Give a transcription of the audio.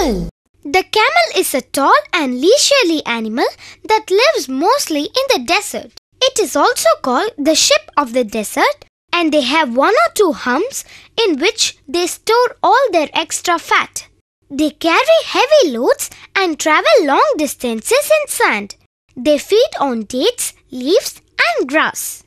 camel. The camel is a tall and leisurely animal that lives mostly in the desert. It is also called the sheep of the desert, and they have one or two humps in which they store all their extra fat. They carry heavy loads and travel long distances in sand. They feed on dates, leaves, and grass.